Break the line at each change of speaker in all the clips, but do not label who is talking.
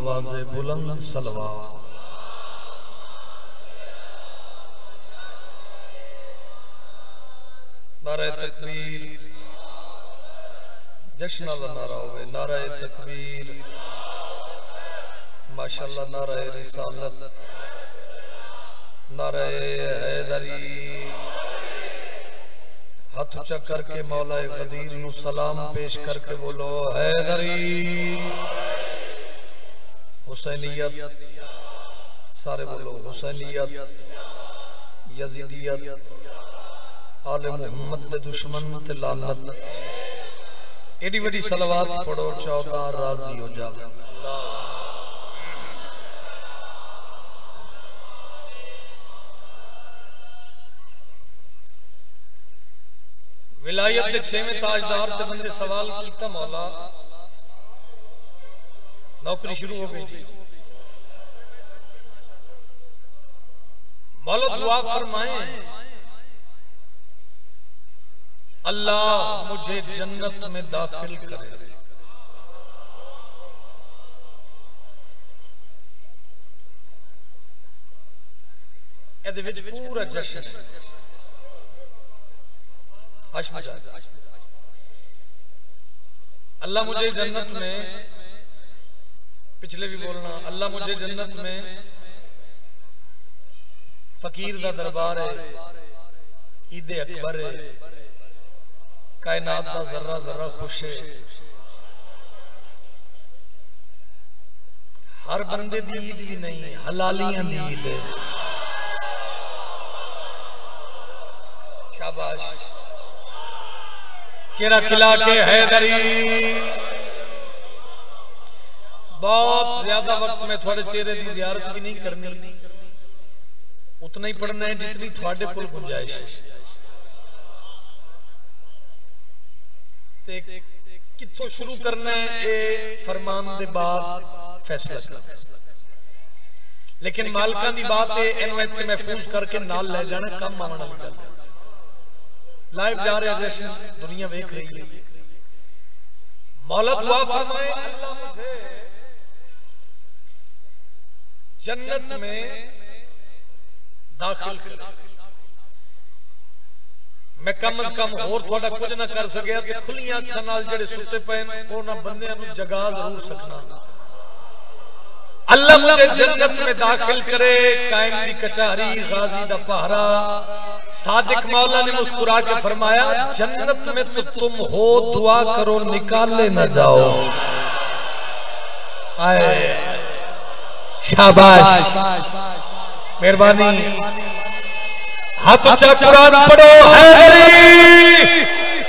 आवाज़े बुलंद सलवात। नारे तकबीर, जश्न वाला नारा होवे, नारे तकबीर, माशाअल्लाह, नारे रिसालत, नारे हैदरी। हाथ ऊंचा करके मौलाए गदीर नू सलाम पेश करके बोलो हैदरी। हुसैनियत, सारे बोलो हुसैनियत, यजीदियत, आले मुहम्मद दे दुश्मन ते लानत। एडी वडी सलवात पढ़ो 14 राजी हो जावे। विलायत के 6वें ताजदार ते बंदे सवाल कीता, मौला नौकरी शुरू हो गई जी, मौला दुआ फरमाएं अल्लाह मुझे जन्नत में दाखिल करे। ए पूरा जश्न अल्लाह मुझे जन्नत में, पिछले भी बोलना, अल्लाह मुझे जन्नत में फकीर दा दरबार है, ईद अकबर है, कायनात दा जर्रा जर्रा खुश है, हर बंदे दी ईद भी नहीं, हलालियां दी ईद है। शाबाश, चेहरा खिला के हैदरी। बहुत ज्यादा वक्त में थोड़े चेहरे की जियारत भी नहीं करनी, उतना ही पढ़ना है जितनी थोड़े को गुंजाइश। कित्थों शुरू करना है ये फरमान दे बाद फैसला करना, लेकिन मालका दी बात है इन्हों इत्थे महफूज करके नाल ले जाना कम आने वाली गल। लाइव जा रहे जैसे दुनिया देख रही है। मौला दुआ फरमाए अल्लाह मुझे जन्नत में दाखिल कर। मैं कम अज कम होर थोड़ा कुछ ना कर सकिया ते खुलियां अखां नाल जेड़े सुते पे उन्हां बंदियां नूं जगा जरूर सकना। अल्लाह मुझे जन्नत में दाखिल करे, कायम दी कचहरी, गाजी दा पहरा। सादिक मौला ने मुस्कुरा के फरमाया जन्नत में तो तुम हो, दुआ करो निकाले न जाओ। आए शाबाश, मेहरबानी, हाथ ऊंचा कुरान पढ़ो हैदरी।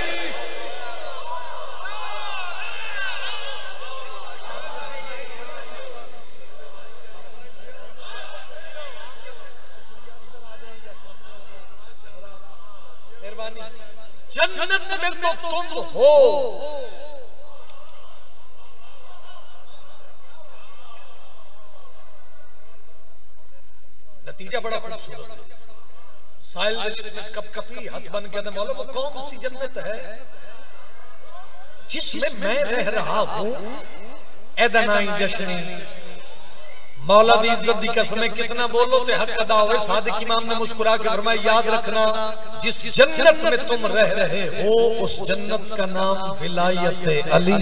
जन्नत में तो तुम हो, नतीजा बड़ा खूबसूरत है। साहिल में कपकपी हाथ बन के मौला वो कौन सी जन्नत है जिसमें मैं रह रहा हूं, एदनाई जश्न। मौला दी इज्जत दी कसम, कितना बोलो ते हक अदा होवे। सादिक इमाम ने मुस्कुरा के फरमाया याद रखना जिस जन्नत में तुम रह रहे हो उस जन्नत का नाम विलायत अली।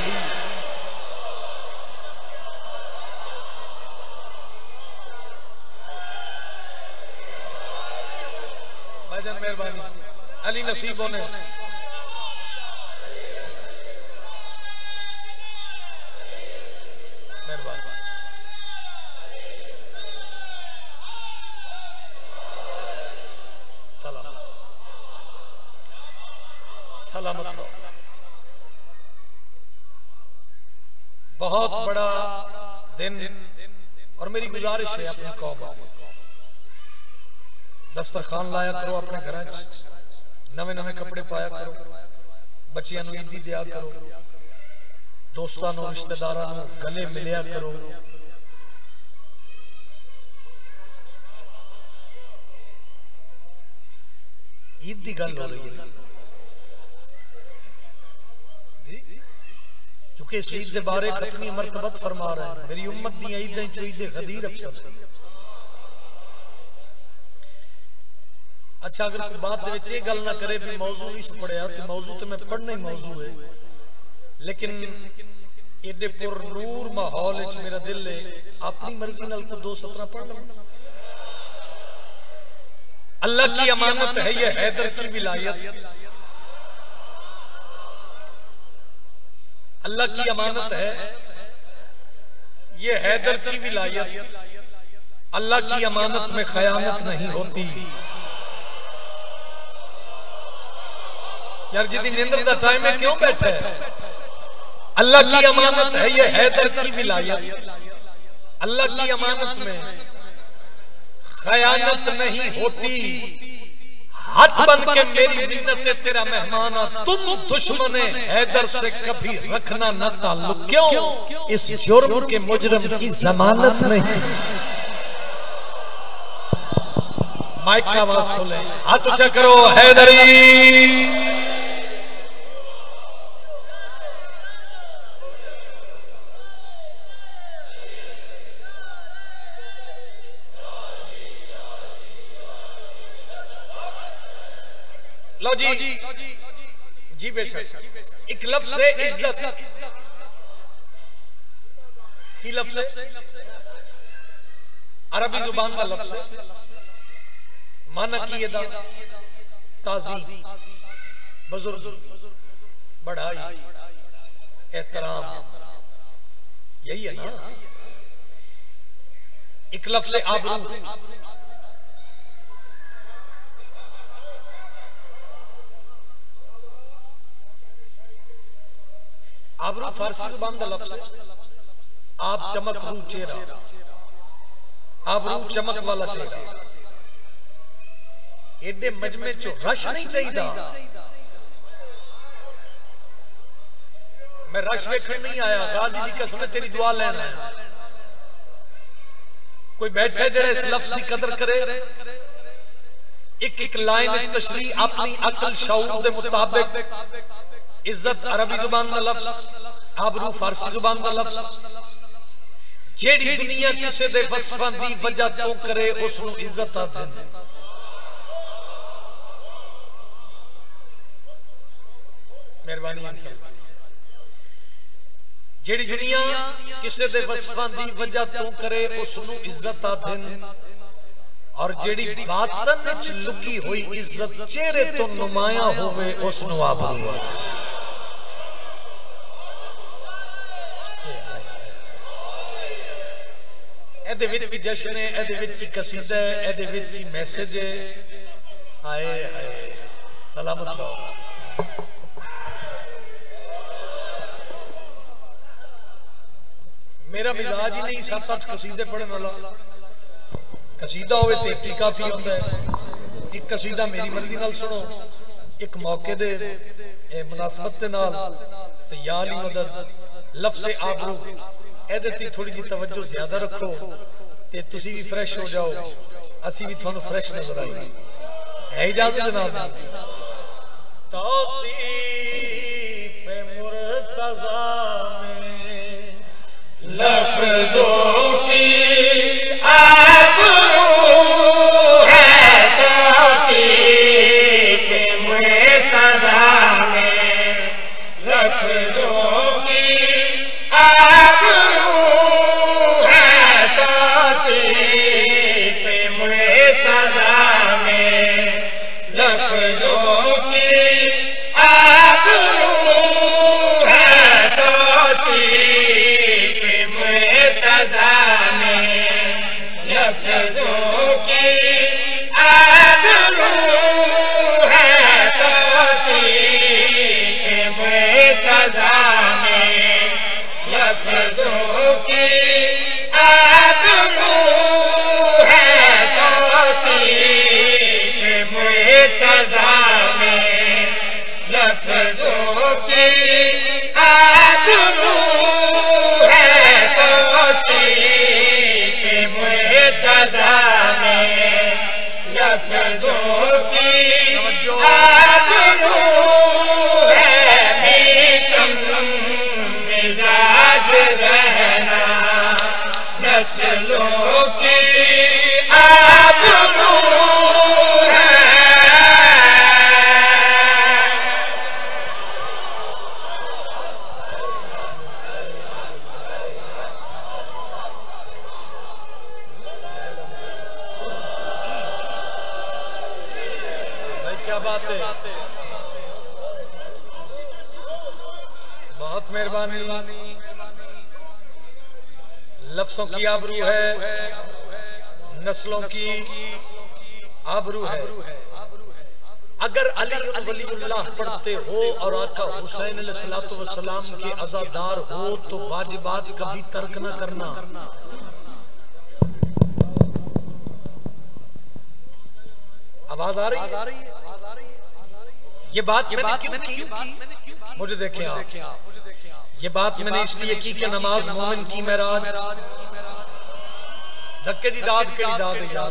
भाईजान मेहरबानी, अली नसीब होने सलामत रहो। बहुत बड़ा दिन और मेरी गुजारिश है अपनी कौम को दस्तरखान लाया करो, अपने घर नवे नवे कपड़े पाया करो, बच्चियां नूं ईदी दिया करो, दोस्तां नूं रिश्तेदारां नूं गले मिलिया करो। ईद दी गल हो रही है जी, क्योंकि इस ईद के बारे खतमी मरतबत फरमा रहे हैं मेरी उम्मत दी ईदें चो ईद गदीर अफसर। अच्छा अगर कोई बात ये गल ना करे भी मौजू नहीं पढ़िया तो मौजू तो मैं पढ़ना ही मौजू है, लेकिन एडे पुर नूर माहौल मेरा दिल है अपनी मर्जी नाल को 2 सतरा पढ़ लो। अल्लाह की अमानत है ये हैदर की विलायत, अल्लाह की अमानत है ये हैदर की विलायत, अल्लाह की अमानत में खयानत नहीं होती। यार जिदी निंद्र का टाइम है क्यों बैठे? अल्लाह की अमानत है ये हैदर की विलायत, अल्लाह की अमानत में खयानत नहीं होती। हाथ बन के मेरी मिन्नत है तेरा मेहमान, तुम दुश्मन हैदर से कभी रखना न ताल्लुक। क्यों? इस जुर्म के मुजरिम की जमानत नहीं। माइक का आवाज खोले, हाथ ऊंचा करो हैदरी। लो जी बेशक एक लफ्ज़ है इज्जत, की लफ्ज़ है अरबी जुबान का लफ्ज़ है, माना की ये ताज़ी बुजुर्ग बढ़ाई एहतराम, यही है ना। एक लफ्ज़ है आबरू, आबरू फारसी जुबान का लफ्ज़ है। आप चमक रू चेहरा, आबरू चमक वाला चेहरा। एडे मजमे चो रश नहीं चाहिए। मैं रश वेखण नहीं आया, गाजी दी कसम तेरी दुआ लेना। कोई बैठे जेड़े इस लफ्ज़ की कदर करे, एक एक लाइन तशरीह अपनी अकल शऊर दे मुताबिक। इज्जत अरबी जुबान का लफ्ज़, आबरू फारसी जुबान का लफ्ज़। जेड़ी दुनिया किसी दे वसफां दी वजह तो करे उसनु इज्जत आते हैं। मेहरबानी। जेड़ी दुनिया किसी दे वसफां दी वजह तो करे उसनु इज्जत आते हैं, और जेड़ी बातन विच लुकी हुई इज्जत चेहरे तो नुमाया होवे उसनु आबरू आते हैं। एदे विच जश्न है, एदे विच कसीदा है, एदे विच मैसेज है। हाय हाय सलामत रहो। मेरा मिजाज ही नहीं 7-8 कसीदे पढ़ने वाला। कसीदा होवे ते एक काफी होता है। एक कसीदा मेरी मर्जी नाल सुनो, एक मौके दे मुनासबत दे नाल ते या अली मदद लफ्ज़ आबरू एदे ती थोड़ी जी तवज्जो ज्यादा रखो ते तुसी भी फ्रेश हो जाओ, असी भी थानू फ्रेश नजर आई। है इजाजत जनाब? तौसीफ मुर्तज़ा में लफ्ज़ों की आबरू है, तौसीफ मुर्तज़ा में लफ्ज़ों की आबरू है, तौसीफ मुर्तज़ा में लफ्ज़ों की आबरू है, तौसीफ मुर्तज़ा में लफ्ज़ों की आबरू है, तौसीफ मुर्तज़ा में लफ्ज़ों की आबरू है, तौसीफ मुर्तज़ा में लफ्ज़ों की आबरू है, तौसीफ मुर्तज़ा में लफ्ज़ों की आबरू है।
नस्लों की आबरू है।
क्या बात है, बहुत मेहरबानी। लफ्जों की आबरू है, नस्लों की आबरू है। अगर अली वलीउल्लाह पढ़ते हो और आका हुसैन अलैहिस्सलातु वस्सलाम के अज़ादार हो तो वाजिबात कभी तर्क न करना। आवाज आ रही है? ये बात मैंने क्यों की? मुझे देखें आप, ये बात मैंने इसलिए की कि नमाज मोमिन की मेराज, धक्के दी दाद के दाद याद।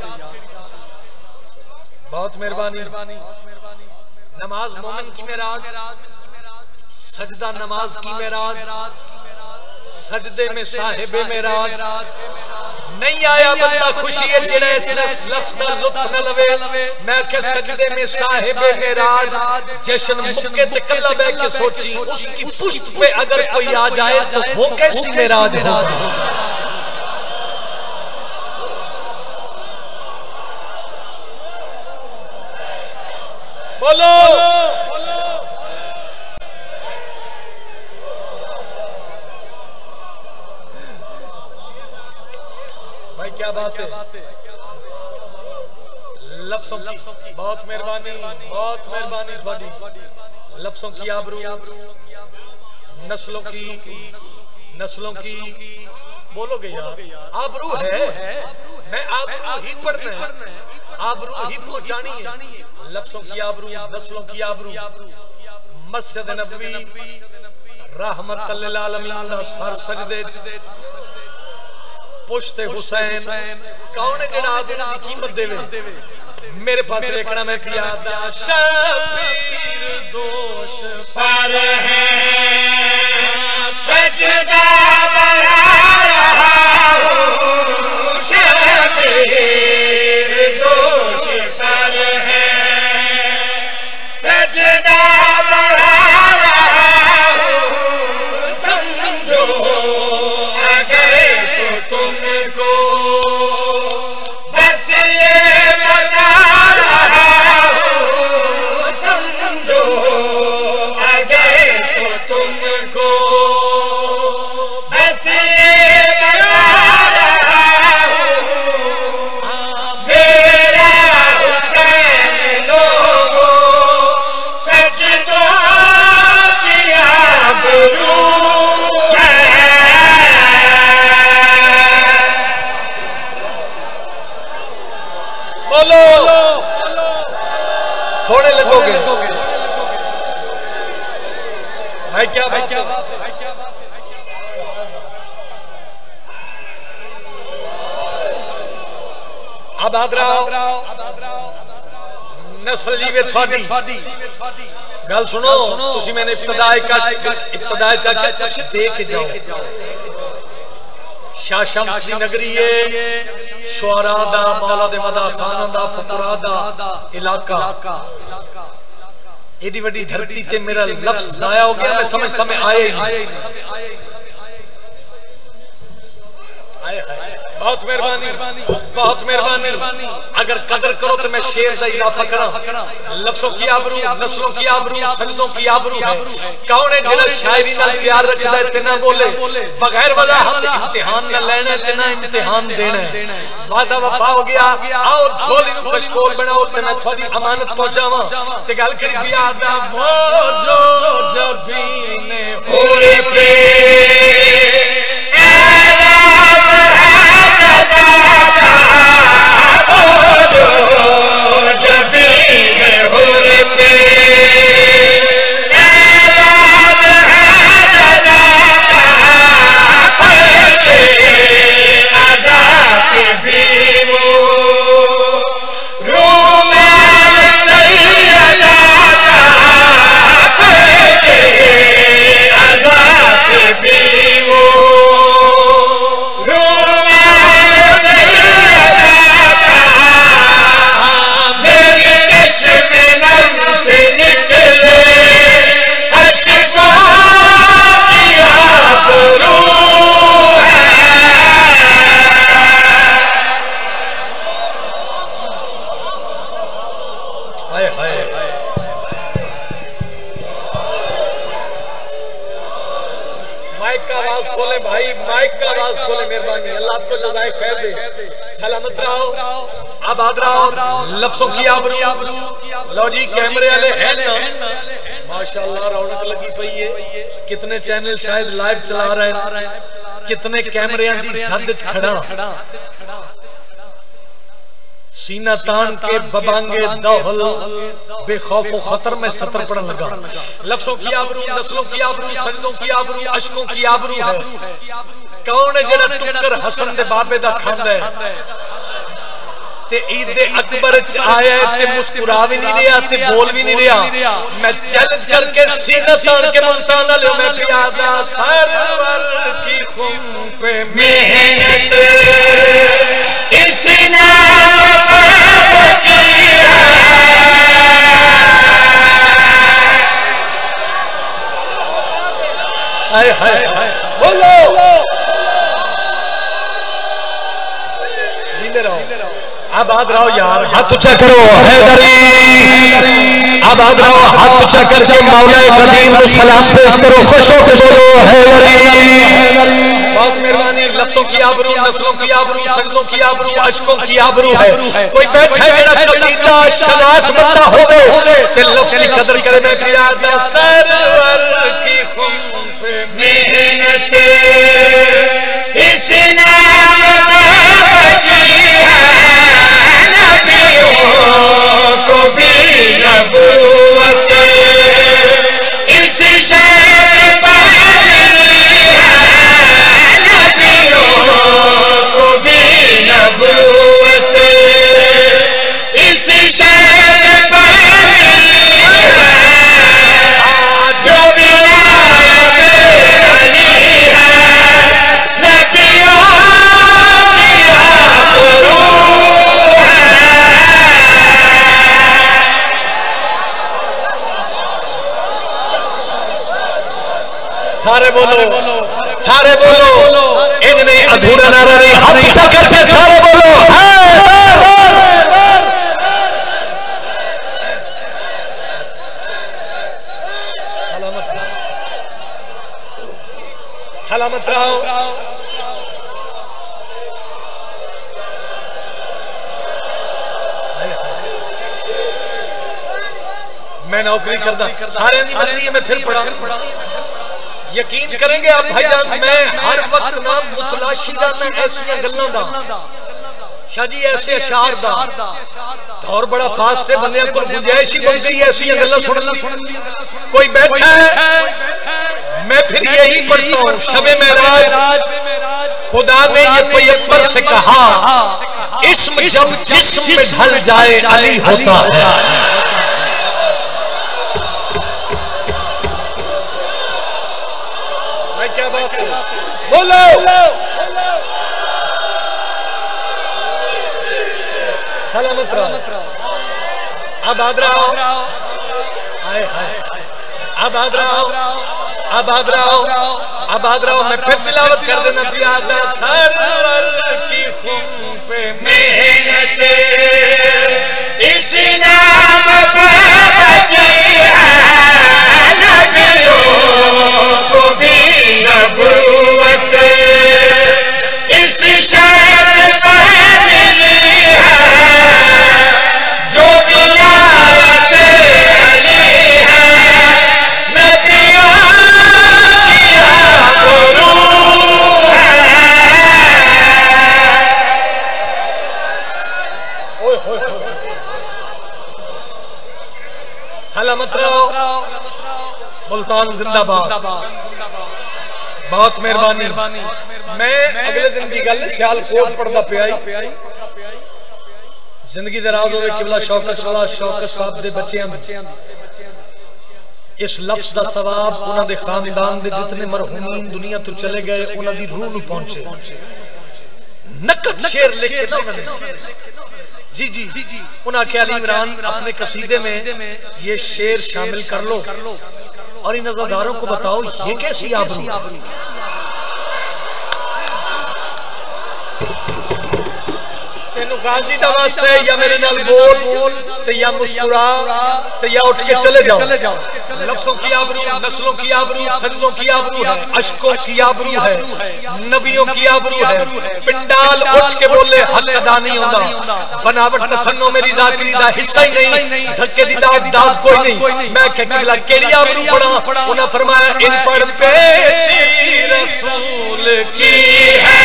बहुत मेहरबानी। नमाज मोमिन की मेराज, सजदा नमाज की मेराज, सजदे में साहिबे मेराज। नहीं आया बंदा खुशी है जेड़ा इस लफ्ज़ दा लुत्फ न लवे। मैं के सजदे में साहिबे मेराज जश्न मुक्के ते कल्ला बैठ के सोची उसकी पुश्त पे अगर कोई आ जाए तो वो कैसी मेराज होगी। बोलो भाई, क्या बात है। लफ्ज़ों की बहुत मेहरबानी, बहुत मेहरबानी थोड़ी। लफ्ज़ों की आबरू, नस्लों की बोलोगे यार, आबरू है। मैं आबरू ही पढ़ना है, आबरू ही पहुंचानी है। लफ्ज़ों की आबरू, नस्लों की आबरू। मस्जिद नबवी रहमतुल लिल आलमीन दा सर सजदे पुश्ते हुसैन कौन है जेड़ा आबरू दी कीमत देवे। मेरे पास देखना मैं पिया दा शबीर दोष पर है
सजदा बढ़ा रहा हूँ, शबीर दोष पर है सजदा बढ़ा रहा हूँ। समझो अगर तो तुमको बस ये बता रहा हूँ। समझो अगर तो तुमको बस ये बता रहा हूँ। मेरा हुसैन लोगों सजदों की आबरू है।
बोलो सोने लगोगे भाई। क्या बात है। अब आदराओ नस्ल जीवे थोड़ी गल सुनो। तुसी मैंने इब्तिदाई चाचा कुछ दे के जाओ। शाह शम्स दी नगरी है, शुअरा दा, मौला दे मदा खाना दा, फतरा दा इलाका। एडी वड्डी धरती ते मेरा लफ्ज़ जाया हो गया, मैं समझ समय आए नहीं। बहुत मेहरबानी, बहुत मेहरबानी। अगर कदर करो तो मैं शेर का इजाफा करा। लफ्ज़ों की आबरू, नस्लों की आबरू, सजदों की आबरू है। कौन है जिला शायरी नाल प्यार रखदा है ते ना बोले, बगैर वजाहत इम्तिहान न लेना ते ना इम्तिहान देना। वादा वफा हो गया, आओ झोली नूं कशकोल बनाओ ते मैं थोड़ी अमानत पहुंचावां ते गल करी बिया दा। वो जो जबीने होरे पे
भी वो
मेहरबानी, अल्लाह आपको जज़ाए खैर दे। सलामत रहो, आबाद रहो, लफ्ज़ों की आबरू। लो जी कैमरे वाले हैं ना, माशाअल्लाह रौनक लगी पई है। कितने चैनल शायद लाइव चला रहे हैं, कितने कैमरे दी सद च खड़ा, सीना तान के बबांगे दौहल बेखौफ व खतर में सतर पड़न लगा। लफ्ज़ों की आबरू, नस्लों की आबरू, सजदों की आबरू, अशकों की आबरू है। कौन है जेड़ा टुक्कर हसन दे बाबे दा खांदा है ते ईद अकबर च आया ते मुस्कुरा भी नहीं रहा ते बोल भी नहीं रहा। मैं चैलेंज करके सीना तान के मुल्तान वाले मैं प्यादा सरवर की खून पे मेहनत इस नाम पे बची है। हाय हाय हाय बोलो, जीने रहो, आबाद रहो यार। हाथ ऊंचा करो हैदरी, आबाद रहो, हाथ ऊंचा करके मौला कदीम को सलाम पेश करो, खुश होकर बोलो हैदरी। बहुत मेहरबानी, लफ्ज़ों की आबरू, नस्लों की आबरू, सजदों की आबरू, अशकों की आबरू है। कोई बैठा मेरा कसीदा शनास बंदा होवे ते लफ्ज़ की कदर करे। मैं प्यादा सरवर की खून पे मेहनत इस नाम पे बची है। को भी नबूवत इस शहर पर मिली है। नबियों को भी नबूवत इस शहर पर मिली है। जो विलायत अली है नबियों की आबरू सारे बोलो, सारे बोलो, इनमें अधूरा नारा नहीं। हाथ ऊंचा करके सारे बोलो सलामत सलामत रहो। मैं नौकरी करता सारे नहीं बनती है, मैं फिर पढ़ा। यकीन करेंगे आप भाईजान, मैं हर वक्त ना मुतलाशी रहना ऐसी गल्लां दा। शाह जी ऐसे अशार दा दौर बड़ा फास्ट है, बंदे को गुंजाइश ही बन गई ऐसी गल्लां सुनना। कोई बैठा है, मैं फिर यही पढ़ता हूँ। शबे मेराज खुदा ने ये पैगंबर से कहा, इस्म जब जिस्म में ढल जाए अली होता है। क्या बात है, बोलो सलामत रहो, आबाद रहो, हाय हाय आबाद रहो, आबाद रहो, आबाद रहो। मैं फिर तिलावत कर देना प्यादा सरवर की खून पे मेहनत इस नाम पे बची है। नबियों को भी नबूवत इस शहर पर मिली है। जो विलायत अली है नबियों की आबरू है। सलामत रहो, मुल्तान जिंदाबाद। बहुत मेहरबानी। मैं अगले दिन की गल सियालकोट पढ़दा पिया, जिंदगी दराज होवे किबला शौकत वाला शौकत साहब दे बच्चियां इस लफ्ज दा सवाब उन्हां दे खानदान दे जितने मरहूमीन दुनिया तो चले गए उन्हां दी रूह नूं पहुंचे। नकद शेर लेके जी जी उन्हां के अली इमरान अपने कसीदे में ये शेर शामिल कर लो और इन नज़रदारों को बताओ ये कैसी आबरू। तेनू गाजी दा वास्ता है या मेरे नाल बोल तो या मुस्कुरा तो या उठ के चले जाओ। लफ्जों की आबरू, नस्लों की आबरू, सजदों की आबरू है, अश्कों की आबरू है, नबियों की आबरू है। पिंडाल उठ के बोले हक अदा नहीं होता, बनावट तसन्नो मेरी जाकरी दा हिस्सा ही नहीं, धक्के दी दाद दाद कोई नहीं। मैं कहला केड़ी आबरू पढ़ा, उन्हें फरमाया इन पर बेटी रसूल की है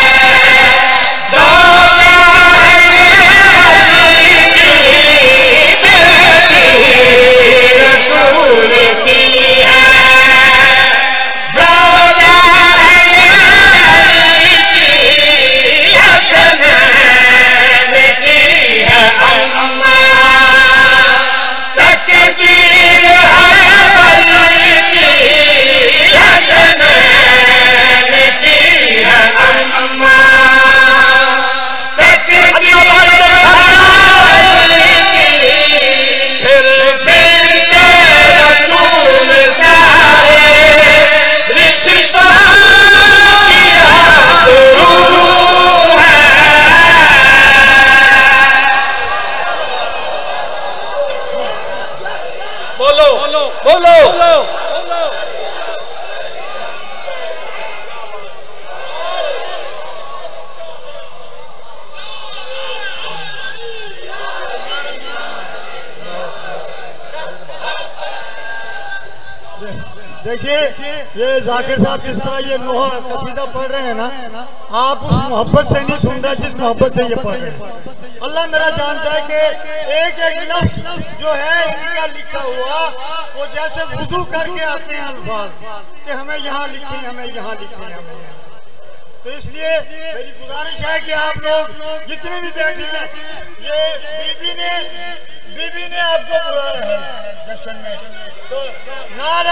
देखिए ये जाकिर साहब जिस तरह ये नोहा कसीदा पढ़ रहे हैं ना, आप उस मोहब्बत से नहीं सुन रहे जिस मोहब्बत से ये पढ़ रहे हैं। अल्लाह मेरा जानता है कि एक एक लफ्ज जो है इनका लिखा हुआ वो जैसे वुजू करके आते हैं अल्फाज कि हमें यहाँ लिखें, हमें यहाँ लिखें, हमें। तो इसलिए मेरी गुजारिश है कि आप लोग जितने भी बैठे हैं, ये बीबी ने आपको बुलाया है जश्न में, तो नारे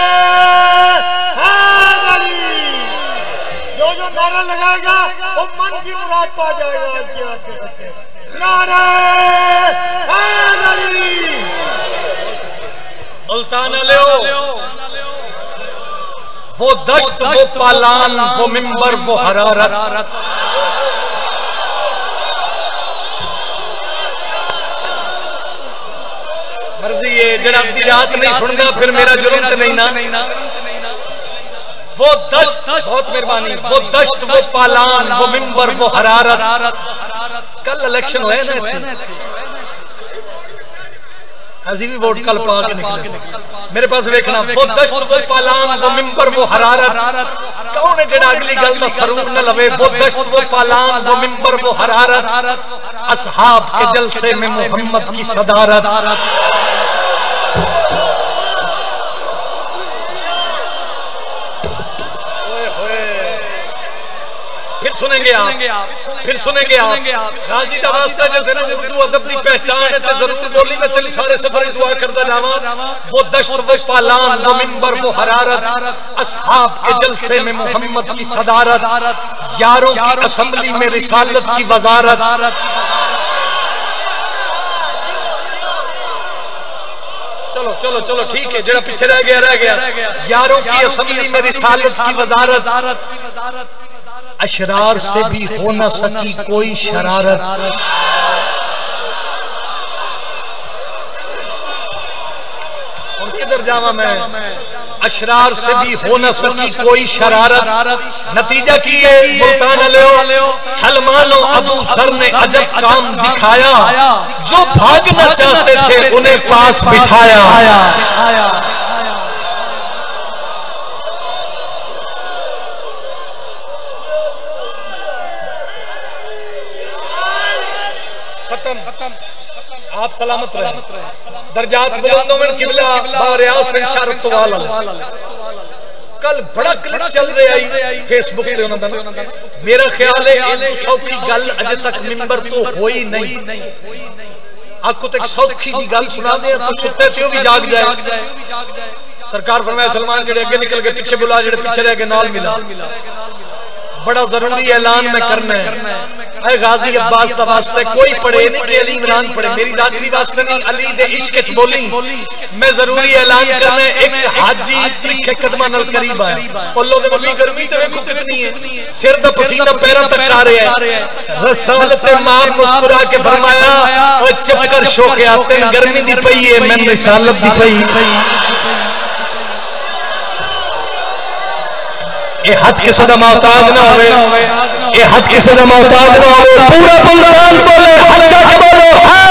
हैदरी जो नारा लगाएगा वो मन की मुराद पा जाएगा। नारे हैदरी
मुल्तान ले वो दश्त वो पालान वो मिंबर वो हरारत। मर्जी है जरा दी रात नहीं सुनना फिर मेरा जुर्म तो नहीं ना। वो दश्त बहुत मेहरबानी, वो दश्त वो पालान वो मिंबर वो हरारत। कल इलेक्शन हुए ना, अजी भी वोट कल पा के निकले मेरे पास देखना। वो दश्त वो पालान वो मिंबर वो हरारत। कौन है जेड़ा अगली गल का सरूर न लवे। वो दश्त वो पालान वो मिंबर वो हरारत। असहाब के जलसे में मोहम्मद की सदारत। फिर सुनेंगे आप गाजी का वास्ता जैसे ना उर्दू अदब की पहचान है तो जरूर बोली मैं तेरे सारे सफर दुआ करता जावा। वो दश्त वो पालान वो मिंबर वो हरारत। असहाब के जलसे में मोहम्मद की सदारत। यारों की असेंबली में रिसालत की वजारत। चलो चलो ठीक है, जरा पीछे रह गया। यारों की असेंबली में रिसालत की वजारत। अशरार से भी हो न सकी कोई शरारत। और किधर जावा मैं। अशरार से भी हो न सकी कोई शरारत। नतीजा की है मुल्तान ले सलमान और अबू जर ने अजब काम दिखाया। जो भागना चाहते थे उन्हें पास बिठाया। आप सलामत रहे। दर्जात बुलंदों में किबला बारियां से इशारत वाला। कल बड़ा क्लिप चल रहा है फेसबुक पे उन्होंने दा। मेरा ख्याल है एक सौखी गल अजे तक मिंबर तो होई नहीं। आपको तो एक सौखी दी गल सुना दे तो सुते थे भी जाग जाए। सरकार फरमाया सलमान जेड़े अगे निकल के पीछे बुला, जेड़े पीछे रह के नाल मिला। बड़ा जरूरी ऐलान में करना है। गाजी अब्बास दा वास्ते कोई पढ़े नहीं कि अली इमरान पढ़े, मेरी जाती वास्ते नहीं, अली दे इश्क च बोली मैं जरूरी ऐलान करना एक हाजी त्रिखे कदमां नाल करीब आया, पल्लो दे नबी गर्मी ते देखो कितनी है, सिर दा पसीना पैरों तक आ रहा है। रसूल ते मां मुस्कुरा के फरमाया ओ चुप कर शोकिया, तेन गर्मी दी पई है, मैं रिसालत दी पई। ए हद किसी दा मोहताज ना होवे, ए हद किसी दा मोहताज ना होवे, पूरा बलिदान बोले, हद सच बोलो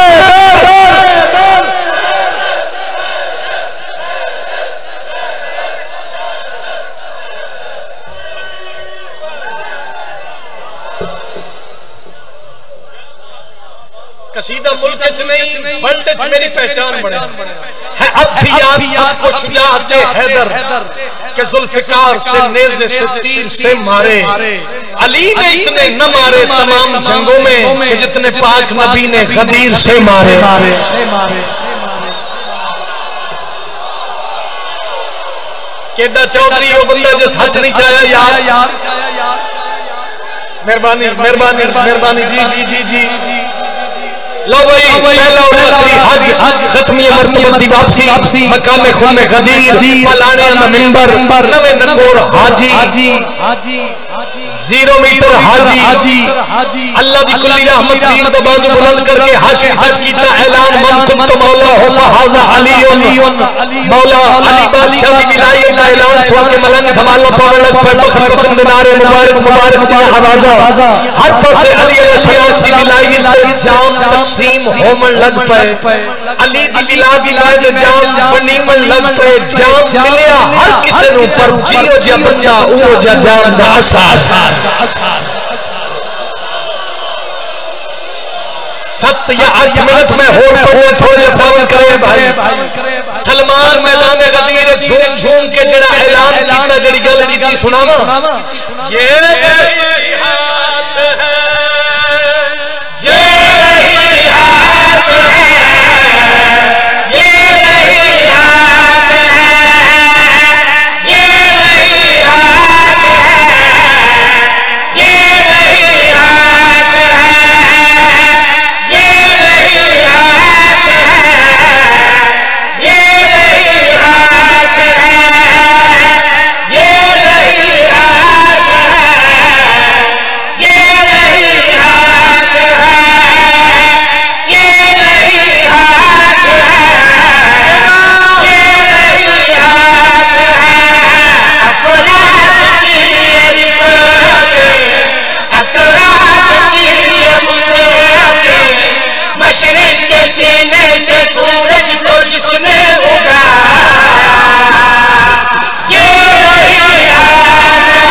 कसीदा मुल्क च नहीं वर्ल्ड च मेरी पहचान बने है। अब भी याद सबको शुजाअत हैदर के जुल्फिकार से नेज़े से तीर से मारे, अली ने इतने न मारे तमाम जंगों में कि जितने पाक नबी ने गदीर से मारे। केडा चौधरी वो बंदा जिस हाथ नहीं चाया यार, मेहरबानी मेहरबानी मेहरबानी जी जी जी जी जी। लो भाई पहला हज खत्मी मरतबत दी वापसी मकाम खुम गदीर मलाने दा मिंबर नवे नकोर हाजी 0 मीटर हाजी अल्लाह दी कुल्ली रहमत दीन दा बाजू बुलंद करके हज कीता ऐलान मन तुम तो मौला हो फहाजा अलीउन मौला अली बादशाह दी विलायत दा ऐलान सुन के मलंग धमालों पावन लग पर बखन दिनारे मुबारक मुबारक दी आवाज़ हर पासे अली अलैहिस्सलाम दी विलायत जाम तकसीम होमन लग पे, अली दी विलायत जाम बनीमन लग पे, जाम मिलिया हर किसी नु पर जियो जा बंदा ओ जा जाम दा असर। 7 या 8 मिनट में होड़ पड़े थोड़े पावन करे भाई। सलमान मैदान गदीर झूम झूम के जड़ा ऐलान कीता जड़ी गल कीती सुनावा, ये मेरी हाथ है, ये मेरी हाथ है, ये मेरी हाथ है, ये मेरी हाथ है, ये मेरी हाथ है, ये मेरी हाथ है, ये मेरी हाथ है, ये मेरी हाथ है, ये मेरी हाथ है, ये मेरी हाथ है, ये मेरी हाथ है। अफराद की ये रिफ़ात, अतराफ की ये मुसीबत, मशरिक़ के सीने से सूरज को जिसने उगाया, ये मेरी हाथ है।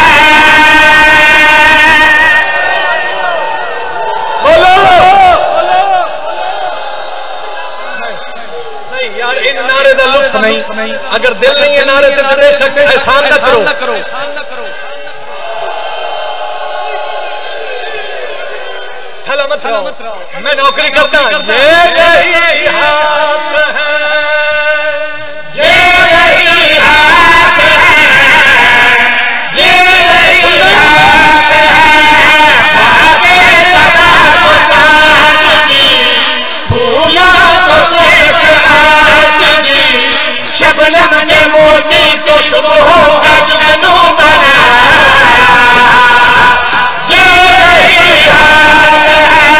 बोलो नहीं यार, इन नारे दा लुत्फ नहीं, अगर दिल नहीं है नारे तो बेशक एहसान न करो। सलामत रहो, मैं नौकरी करता हूं। ये मेरी हाथ है, ये मेरी हाथ है, ये मेरी हाथ है, आगे सदा को सांस दी, फूलों को सिर्फ आँच दी, शबनम ने मोती को सुबह का जुगनू बनाया, ये मेरी हाथ है।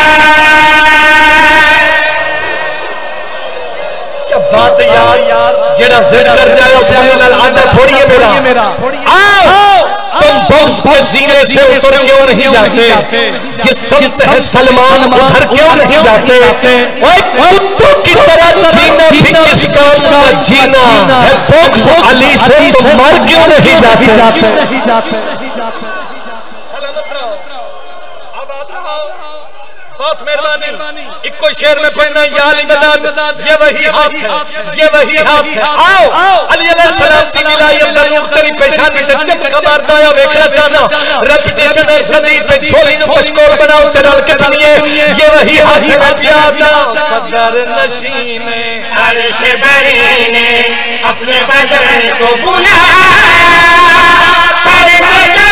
क्या बात है यार, जेड़ा जिद कर जाए उस बंदे नाल आंदा थोड़ी है मेरा। आओ तुम बॉक्स के सीने से उतर क्यों नहीं जाते, जिस संत है सलमान उधर क्यों नहीं जाते, ओए कुत्तों की तरह जीना भी किस काम का जीना है, बॉक्स अली से तुम मर क्यों नहीं जाते। सलामत रहो, आबाद रहो, बहुत मेहरबानी। इक्को शेर में पढ़ना, या अली मदद, ये वही हाथ है, ये वही हाथ है। आओ अली अलैहिस्सलाम की विलायत दा नूर तेरी पेशानी ते चमका मारदा है, देखना चाहना रेपुटेशन है शरीफ पे झोली नु पशकोर बनाओ तेरा कटनिए, ये वही हाथ है प्यादा सदर नशीने अर्श बरी ने अपने बदन को बुलाया, पर